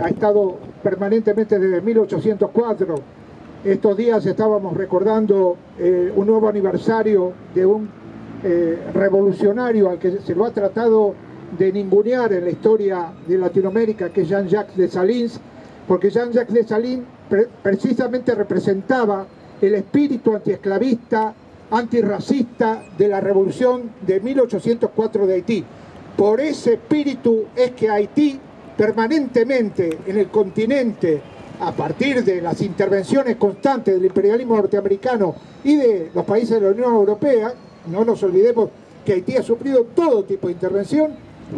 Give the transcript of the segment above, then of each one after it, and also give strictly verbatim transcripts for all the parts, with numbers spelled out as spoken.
ha estado permanentemente desde mil ochocientos cuatro. Estos días estábamos recordando eh, un nuevo aniversario de un eh, revolucionario al que se lo ha tratado de ningunear en la historia de Latinoamérica, que es Jean-Jacques Dessalines, porque Jean-Jacques Dessalines pre precisamente representaba el espíritu antiesclavista, antirracista de la revolución de mil ochocientos cuatro de Haití. Por ese espíritu es que Haití permanentemente en el continente, a partir de las intervenciones constantes del imperialismo norteamericano y de los países de la Unión Europea, no nos olvidemos que Haití ha sufrido todo tipo de intervención,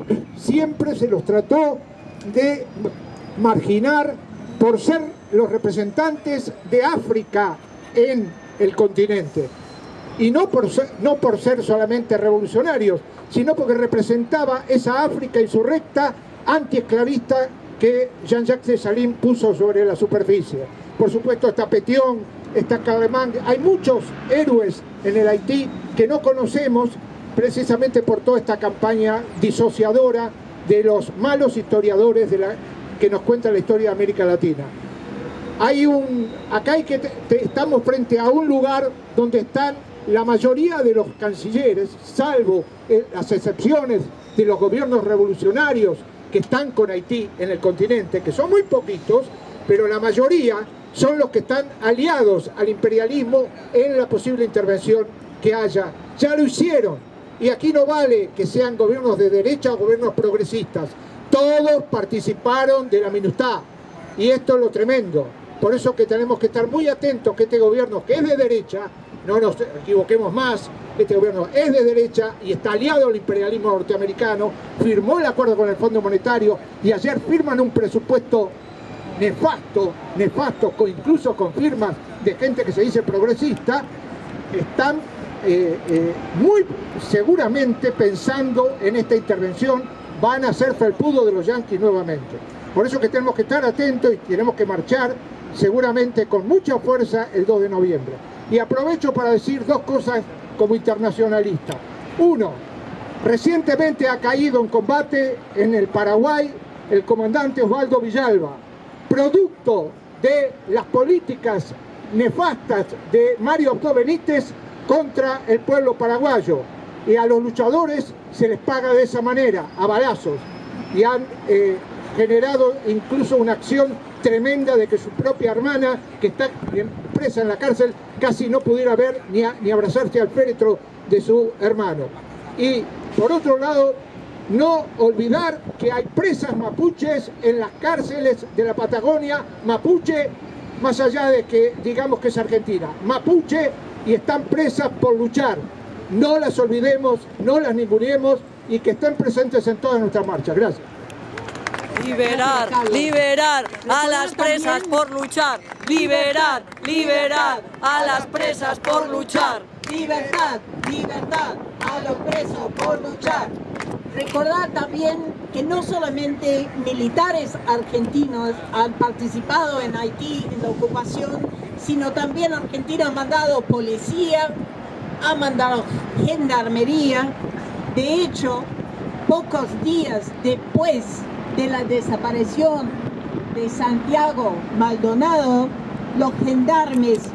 siempre se los trató de marginar por ser los representantes de África en el continente. Y no por ser, no por ser solamente revolucionarios, sino porque representaba esa África insurrecta, antiesclavista, que Jean-Jacques Dessalines puso sobre la superficie. Por supuesto está Pétion, está Carlemang, hay muchos héroes en el Haití que no conocemos precisamente por toda esta campaña disociadora de los malos historiadores de la, que nos cuentan la historia de América Latina. Hay un, acá hay que te, te, estamos frente a un lugar donde están la mayoría de los cancilleres, salvo eh, las excepciones de los gobiernos revolucionarios que están con Haití en el continente, que son muy poquitos, pero la mayoría son los que están aliados al imperialismo en la posible intervención que haya. Ya lo hicieron, y aquí no vale que sean gobiernos de derecha o gobiernos progresistas. Todos participaron de la MINUSTAH, y esto es lo tremendo. Por eso que tenemos que estar muy atentos que este gobierno, que es de derecha, no nos equivoquemos más, este gobierno es de derecha y está aliado al imperialismo norteamericano, firmó el acuerdo con el Fondo Monetario y ayer firman un presupuesto nefasto, nefasto, con, incluso con firmas de gente que se dice progresista, están eh, eh, muy seguramente pensando en esta intervención, van a ser felpudo de los yanquis nuevamente. Por eso que tenemos que estar atentos y tenemos que marchar seguramente con mucha fuerza el dos de noviembre. Y aprovecho para decir dos cosas como internacionalista. Uno, recientemente ha caído en combate en el Paraguay el comandante Osvaldo Villalba, producto de las políticas nefastas de Mario Abdo Benítez contra el pueblo paraguayo. Y a los luchadores se les paga de esa manera, a balazos. Y han eh, generado incluso una acción tremenda de que su propia hermana, que está presa en la cárcel, casi no pudiera ver ni, a, ni abrazarse al féretro de su hermano. Y por otro lado, no olvidar que hay presas mapuches en las cárceles de la Patagonia, mapuche, más allá de que digamos que es Argentina, mapuche, y están presas por luchar. No las olvidemos, no las ninguneemos, y que estén presentes en todas nuestras marchas. Gracias. Liberar, liberar a las presas por luchar. Liberar, liberar a las presas por luchar. Libertad, libertad a los presos por luchar. Recordar también que no solamente militares argentinos han participado en Haití en la ocupación, sino también Argentina ha mandado policía, ha mandado gendarmería. De hecho, pocos días después de la desaparición de Santiago Maldonado, los gendarmes